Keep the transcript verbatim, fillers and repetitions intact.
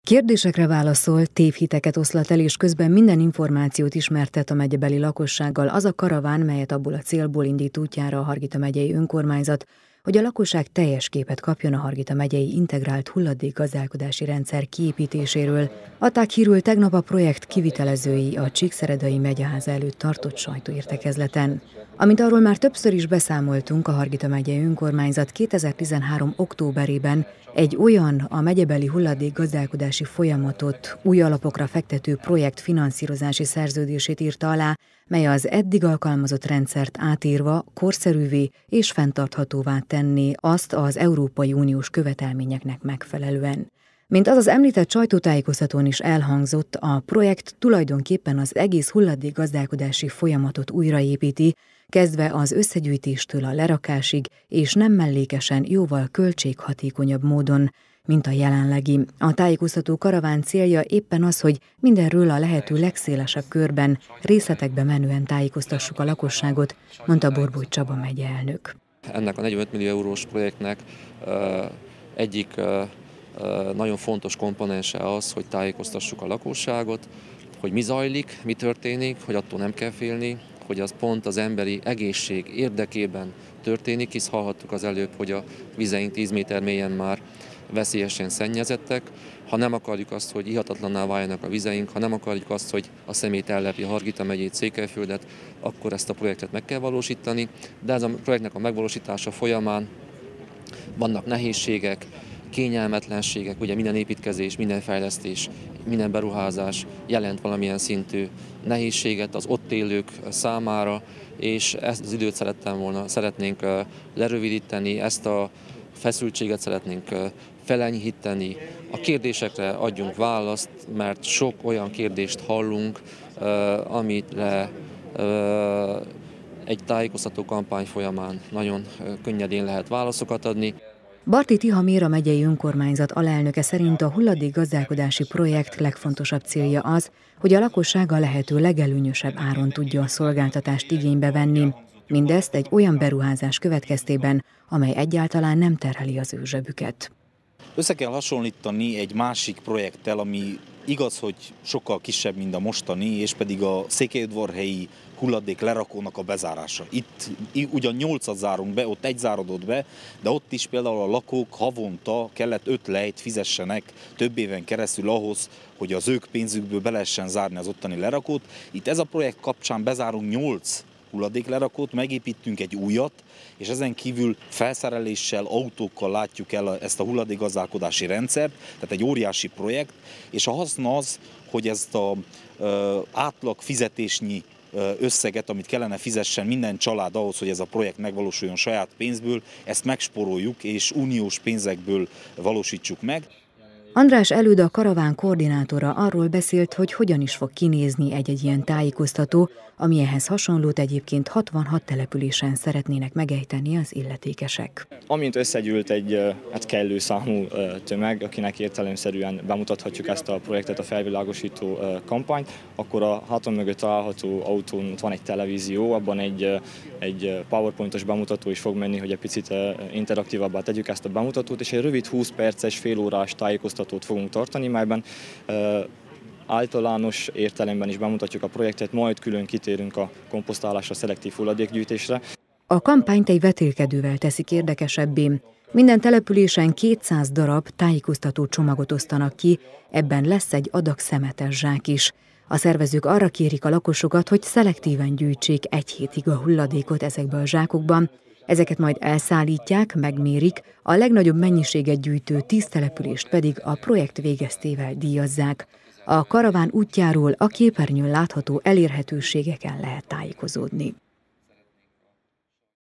Kérdésekre válaszol, tévhiteket oszlat el, és közben minden információt ismertet a megyebeli lakossággal az a karaván, melyet abból a célból indít útjára a Hargita megyei önkormányzat, hogy a lakosság teljes képet kapjon a Hargita megyei integrált hulladékgazdálkodási rendszer kiépítéséről. Adták hírül tegnap a projekt kivitelezői a Csíkszeredai megyeháza előtt tartott sajtóértekezleten. Amint arról már többször is beszámoltunk, a Hargita megyei önkormányzat kétezer-tizenhárom októberében egy olyan a megyebeli hulladékgazdálkodási folyamatot új alapokra fektető projekt finanszírozási szerződését írta alá, mely az eddig alkalmazott rendszert átírva korszerűvé és fenntarthatóvá tenné azt az Európai Uniós követelményeknek megfelelően. Mint az az említett sajtótájékoztatón is elhangzott, a projekt tulajdonképpen az egész hulladékgazdálkodási folyamatot újraépíti, kezdve az összegyűjtéstől a lerakásig, és nem mellékesen jóval költséghatékonyabb módon, mint a jelenlegi. A tájékoztató karaván célja éppen az, hogy mindenről a lehető legszélesebb körben, részletekbe menően tájékoztassuk a lakosságot, mondta Borbóly Csaba megye elnök. Ennek a negyvenöt millió eurós projektnek uh, egyik uh, uh, nagyon fontos komponense az, hogy tájékoztassuk a lakosságot, hogy mi zajlik, mi történik, hogy attól nem kell félni, hogy az pont az emberi egészség érdekében történik, hisz hallhattuk az előbb, hogy a vizeink tíz méter mélyen már veszélyesen szennyezettek. Ha nem akarjuk azt, hogy ihatatlanná váljanak a vizeink, ha nem akarjuk azt, hogy a szemét ellepi a Hargita megyét, Székelyföldet, akkor ezt a projektet meg kell valósítani. De ez a projektnek a megvalósítása folyamán vannak nehézségek, kényelmetlenségek, ugye minden építkezés, minden fejlesztés, minden beruházás jelent valamilyen szintű nehézséget az ott élők számára, és ezt az időt szerettem volna, szeretnénk lerövidíteni, ezt a feszültséget szeretnénk felenyhíteni, a kérdésekre adjunk választ, mert sok olyan kérdést hallunk, amire egy tájékoztató kampány folyamán nagyon könnyedén lehet válaszokat adni. Barti Tihamér, a megyei önkormányzat alelnöke szerint a hulladékgazdálkodási projekt legfontosabb célja az, hogy a lakosság a lehető legelőnyösebb áron tudja a szolgáltatást igénybe venni. Mindezt egy olyan beruházás következtében, amely egyáltalán nem terheli az ő zsebüket. Össze kell hasonlítani egy másik projekttel, ami igaz, hogy sokkal kisebb, mint a mostani, és pedig a székelyudvarhelyi hulladék lerakónak a bezárása. Itt ugyan nyolcat zárunk be, ott egy zárodott be, de ott is például a lakók havonta kellett öt lejt fizessenek több éven keresztül ahhoz, hogy az ők pénzükből be lehessen zárni az ottani lerakót. Itt ez a projekt kapcsán bezárunk nyolc hulladéklerakót, megépítünk egy újat, és ezen kívül felszereléssel, autókkal látjuk el ezt a hulladékgazdálkodási rendszert, tehát egy óriási projekt, és a haszna az, hogy ezt az átlag fizetésnyi összeget, amit kellene fizessen minden család ahhoz, hogy ez a projekt megvalósuljon saját pénzből, ezt megspóroljuk és uniós pénzekből valósítsuk meg. András Előd, a karaván koordinátora arról beszélt, hogy hogyan is fog kinézni egy-egy ilyen tájékoztató, ami ehhez hasonlót egyébként hatvanhat településen szeretnének megejteni az illetékesek. Amint összegyűlt egy hát kellő számú tömeg, akinek értelemszerűen bemutathatjuk ezt a projektet, a felvilágosító kampányt, akkor a hátam mögött található autón van egy televízió, abban egy, egy powerpointos bemutató is fog menni, hogy egy picit interaktívabbá tegyük ezt a bemutatót, és egy rövid húsz perces, félórás tájékoztatót fogunk tartani, melyben általános értelemben is bemutatjuk a projektet, majd külön kitérünk a komposztálásra, szelektív hulladékgyűjtésre. A kampányt egy vetélkedővel teszik érdekesebbé. Minden településen kétszáz darab tájékoztató csomagot osztanak ki, ebben lesz egy adag szemetes zsák is. A szervezők arra kérik a lakosokat, hogy szelektíven gyűjtsék egy hétig a hulladékot ezekbe a zsákokban. Ezeket majd elszállítják, megmérik, a legnagyobb mennyiséget gyűjtő tíz települést pedig a projekt végeztével díjazzák. A karaván útjáról a képernyőn látható elérhetőségeken lehet tájékozódni.